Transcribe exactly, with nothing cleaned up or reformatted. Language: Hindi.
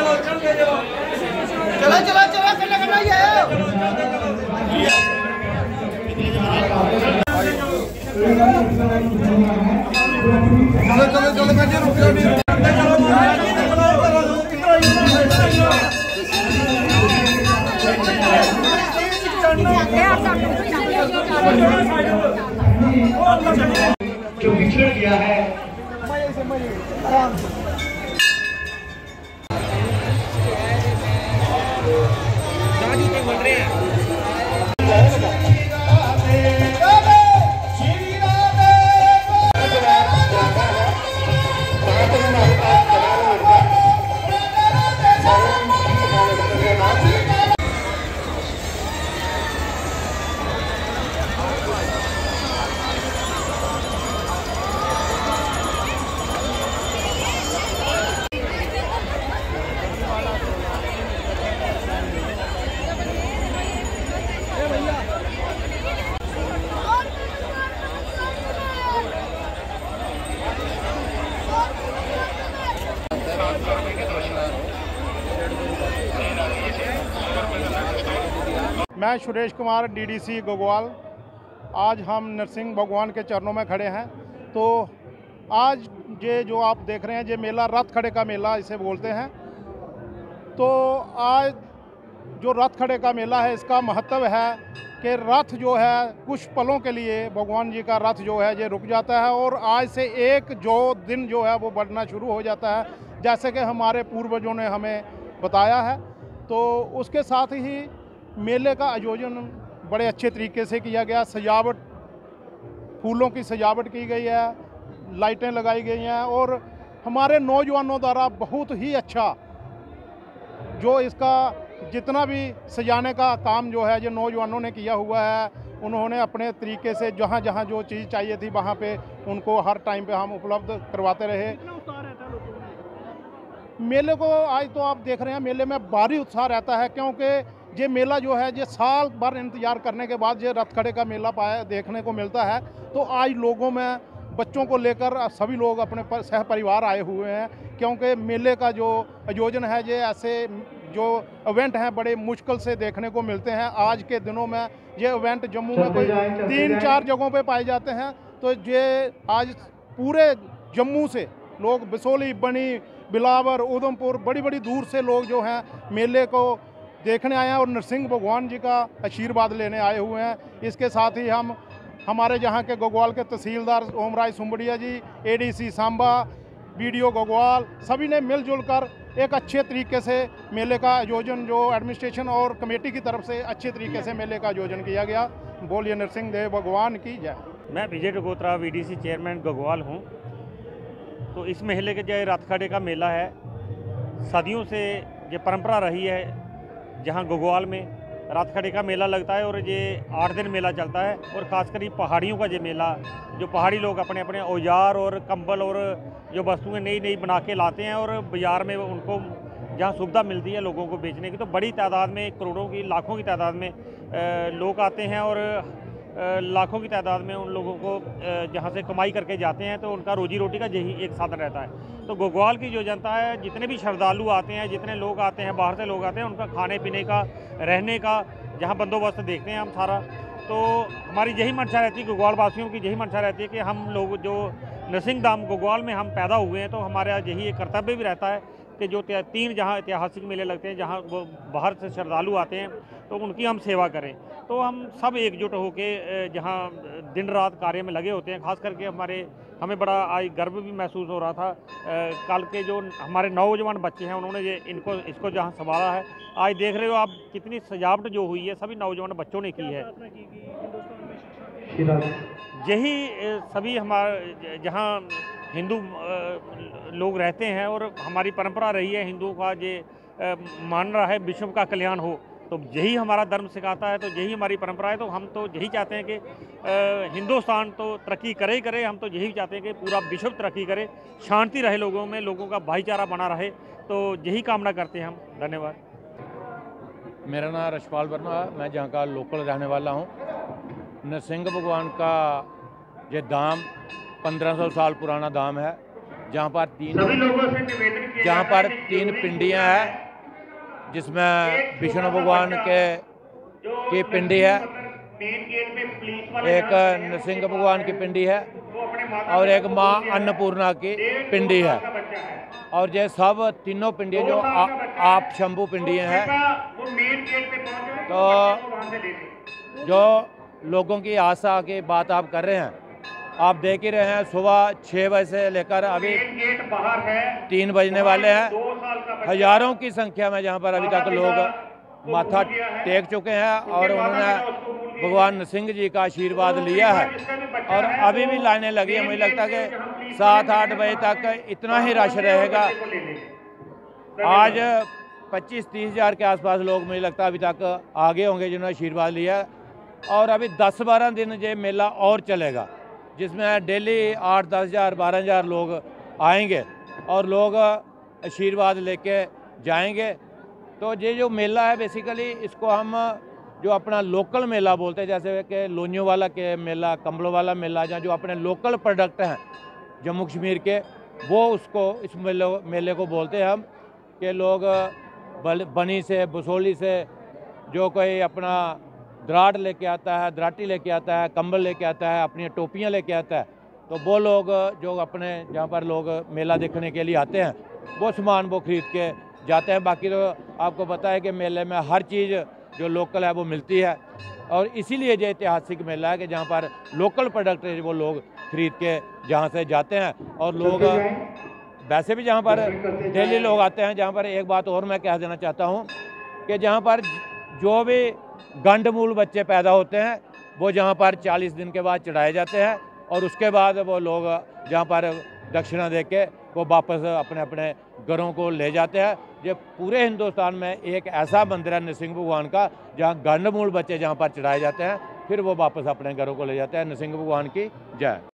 चलो चलो चलो करना करना ही है। चलो चलो चलो मैं रुक जाओ नहीं जो बिछड़ गया है आराम से बोल रहे हैं। मैं सुरेश कुमार डीडीसी गोगवाल। आज हम नरसिंह भगवान के चरणों में खड़े हैं। तो आज ये जो आप देख रहे हैं ये मेला रथ खड़े का मेला इसे बोलते हैं। तो आज जो रथ खड़े का मेला है इसका महत्व है कि रथ जो है कुछ पलों के लिए भगवान जी का रथ जो है ये रुक जाता है और आज से एक जो दिन जो है वो बढ़ना शुरू हो जाता है, जैसे कि हमारे पूर्वजों ने हमें बताया है। तो उसके साथ ही मेले का आयोजन बड़े अच्छे तरीके से किया गया। सजावट, फूलों की सजावट की गई है, लाइटें लगाई गई हैं और हमारे नौजवानों द्वारा बहुत ही अच्छा जो इसका जितना भी सजाने का काम जो है जो नौजवानों ने किया हुआ है, उन्होंने अपने तरीके से जहाँ जहाँ जो चीज़ चाहिए थी वहाँ पे उनको हर टाइम पे हम उपलब्ध करवाते रहे। मेले को आज तो आप देख रहे हैं मेले में भारी उत्साह रहता है, क्योंकि ये मेला जो है ये साल भर इंतजार करने के बाद ये रथ खड़े का मेला पाया देखने को मिलता है। तो आज लोगों में बच्चों को लेकर सभी लोग अपने सह परिवार आए हुए हैं, क्योंकि मेले का जो आयोजन है ये ऐसे जो इवेंट हैं बड़े मुश्किल से देखने को मिलते हैं। आज के दिनों में ये इवेंट जम्मू में कोई तीन चार जगहों पे पाए जाते हैं। तो ये आज पूरे जम्मू से लोग बिसोली, बनी, बिलावर, उधमपुर बड़ी बड़ी दूर से लोग जो हैं मेले को देखने आए हैं और नरसिंह भगवान जी का आशीर्वाद लेने आए हुए हैं। इसके साथ ही हम हमारे जहाँ के गोगवाल के तहसीलदार ओमराज सुंबड़िया जी, एडीसी सांबा, बीडीओ गोगवाल सभी ने मिलजुल कर एक अच्छे तरीके से मेले का आयोजन जो एडमिनिस्ट्रेशन और कमेटी की तरफ से अच्छे तरीके से मेले का आयोजन किया गया। बोलिए नरसिंह देव भगवान की जय। मैं विजय डगोत्रा वीडीसी चेयरमैन गोगवाल हूँ। तो इस मेले के जो रथ खड़े का मेला है सदियों से ये परंपरा रही है, जहाँ गोगवाल में रथ खड़े का मेला लगता है और ये आठ दिन मेला चलता है। और ख़ासकर ये पहाड़ियों का ये मेला, जो पहाड़ी लोग अपने अपने औजार और कंबल और जो वस्तुएं नई नई बना के लाते हैं और बाज़ार में उनको जहाँ सुविधा मिलती है लोगों को बेचने की, तो बड़ी तादाद में, करोड़ों की, लाखों की तादाद में लोग आते हैं और लाखों की तादाद में उन लोगों को जहाँ से कमाई करके जाते हैं, तो उनका रोजी रोटी का यही एक साधन रहता है। तो गोगवाल की जो जनता है, जितने भी श्रद्धालु आते हैं, जितने लोग आते हैं, बाहर से लोग आते हैं, उनका खाने पीने का, रहने का जहाँ बंदोबस्त देखते हैं हम सारा। तो हमारी यही मंशा रहती है, गोगवाल वासियों की यही मंशा रहती है कि हम लोग जो नरसिंह धाम गोगवाल में हम पैदा हुए हैं, तो हमारे यहाँ यही एक कर्तव्य भी रहता है कि जो तीन जहाँ ऐतिहासिक मेले लगते हैं, जहाँ वो बाहर से श्रद्धालु आते हैं, तो उनकी हम सेवा करें। तो हम सब एकजुट होकर जहाँ दिन रात कार्य में लगे होते हैं। खास करके हमारे हमें बड़ा आज गर्व भी महसूस हो रहा था, कल के जो हमारे नौजवान बच्चे हैं उन्होंने ये इनको इसको जहाँ संभाला है। आज देख रहे हो आप कितनी सजावट जो हुई है सभी नौजवान बच्चों ने की है। यही सभी हमारे जहाँ हिंदू लोग रहते हैं और हमारी परंपरा रही है हिंदुओं का ये मान रहा है विश्व का कल्याण हो, तो यही हमारा धर्म सिखाता है, तो यही हमारी परंपरा है। तो हम तो यही चाहते हैं कि हिंदुस्तान तो तरक्की करे ही करे, हम तो यही चाहते हैं कि पूरा विश्व तरक्की करे, शांति रहे लोगों में, लोगों का भाईचारा बना रहे, तो यही कामना करते हैं हम। धन्यवाद। मेरा नाम रशपाल वर्मा, मैं जहाँ का लोकल रहने वाला हूँ। नरसिंह भगवान का ये धाम पंद्रह सौ साल पुराना धाम है जहाँ पर तीन सभी लोगों से निवेदन किया जहाँ जाता है पर कि तीन जो भी पिंडियाँ है, हैं, जिसमें एक विष्णु छोटा सा भगवान बच्चा के जो की पिंडी है, मतलब मेन गेट पे पुलिस वाले एक जहाँ खड़े हैं, नृसिंह उसके भगवान पास की है, पिंडी है वो अपने माता और पिता एक को माँ बोल दिया है, अन्नपूर्णा की डेढ़ दो पिंडी है। साल का बच्चा है। और ये सब तीनों पिंडियाँ जो दो साल आ, का बच्चा है, आप शंभू पिंडियाँ तो हैं, बेटा वो मेन गेट पे पहुंचे तो बच्चे को वहाँ से ले ले। जो लोगों की आशा की बात आप कर रहे हैं, आप देख ही रहे हैं सुबह छः बजे से लेकर अभी मेन गेट बाहर है, तीन बजने वाले हैं। दो साल का बच्चा हजारों की संख्या में जहाँ पर अभी तक लोग को माथा भूल गया है। टेक चुके हैं और उनके उन्होंने माता-पिता उसको भूल गए भगवान नृसिंह जी का आशीर्वाद लिया है। और अभी भी लाइनें लगी है, मुझे लगता है कि सात आठ बजे तक इतना ही रश रहेगा। आज पच्चीस तीस हज़ार के आसपास लोग मुझे लगता है अभी तक आगे होंगे जिन्होंने आशीर्वाद लिया है। और अभी दस बारह दिन ये मेला और चलेगा, जिसमें डेली आठ दस हज़ार बारह हज़ार लोग आएंगे और लोग आशीर्वाद लेके जाएंगे। तो ये जो मेला है बेसिकली इसको हम जो अपना लोकल मेला बोलते हैं, जैसे कि लोनियों वाला के मेला, कंबलों वाला मेला, जहाँ जो अपने लोकल प्रोडक्ट हैं जम्मू कश्मीर के, वो उसको इस मेले मेले को बोलते हैं हम। कि लोग बल बनी से बसोली से जो कोई अपना दराट लेके आता है, दराटी लेके आता है, कंबल लेके आता है, अपनी टोपियाँ लेके आता है, तो वो लोग जो अपने जहाँ पर लोग मेला देखने के लिए आते हैं वो सामान वो ख़रीद के जाते हैं। बाकी तो आपको पता है कि मेले में हर चीज़ जो लोकल है वो मिलती है और इसीलिए ये ऐतिहासिक मेला है कि जहाँ पर लोकल प्रोडक्ट वो लोग खरीद के जहाँ से जाते हैं। और लोग वैसे भी जहाँ पर डेली लोग आते हैं, जहाँ पर एक बात और मैं कह देना चाहता हूँ कि जहाँ पर जो भी गंडमूल बच्चे पैदा होते हैं वो जहाँ पर चालीस दिन के बाद चढ़ाए जाते हैं और उसके बाद वो लोग जहाँ पर दक्षिणा दे के वो वापस अपने अपने घरों को ले जाते हैं। ये पूरे हिंदुस्तान में एक ऐसा मंदिर है नृसिंह भगवान का जहाँ गंडमूल बच्चे जहाँ पर चढ़ाए जाते हैं, फिर वो वापस अपने घरों को ले जाते हैं। नृसिंह भगवान की जय।